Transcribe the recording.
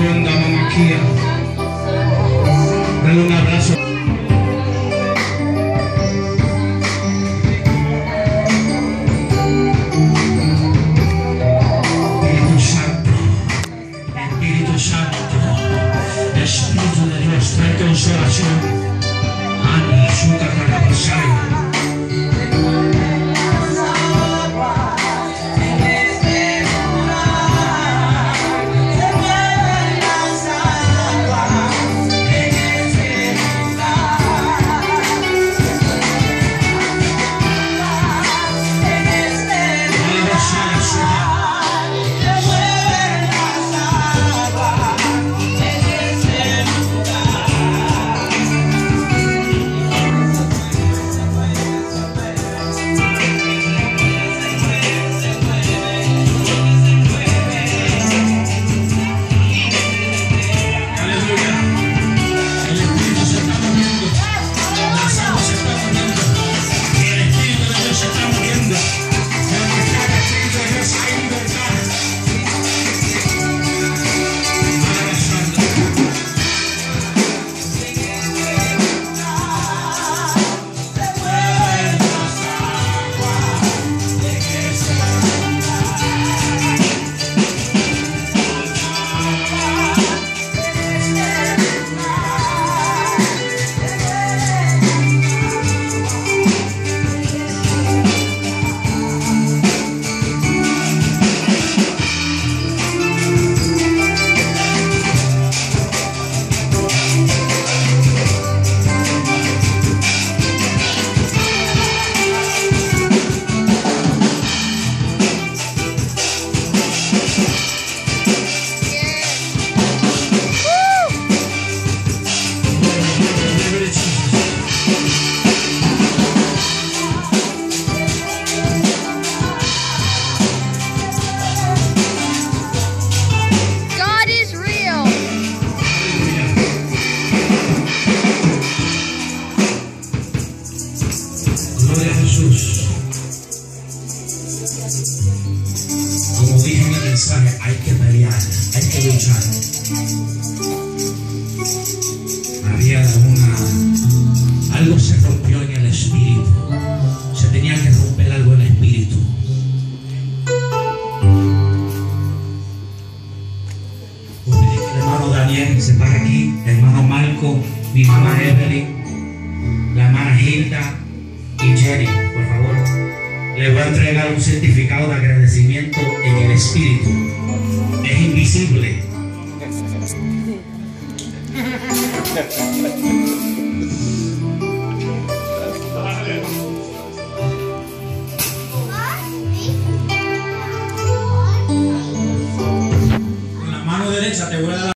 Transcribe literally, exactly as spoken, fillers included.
Ronda Mamaquía. Dale un abrazo. Espíritu Santo, Espíritu Santo, Espíritu de Dios, trae consolación. Ana, Suta, Carabasaya. Gloria a Jesús. Como dije en el mensaje, hay que pelear, hay que luchar. Había una, algo se rompió en el espíritu. Se tenía que romper algo en el espíritu. Pues me dice el hermano Daniel, se para aquí, el hermano Marco, mi mamá Evelyn, la hermana Hilda y Jerry, por favor. Le voy a entregar un certificado de agradecimiento en el espíritu. Es invisible. Con la mano derecha te voy a dar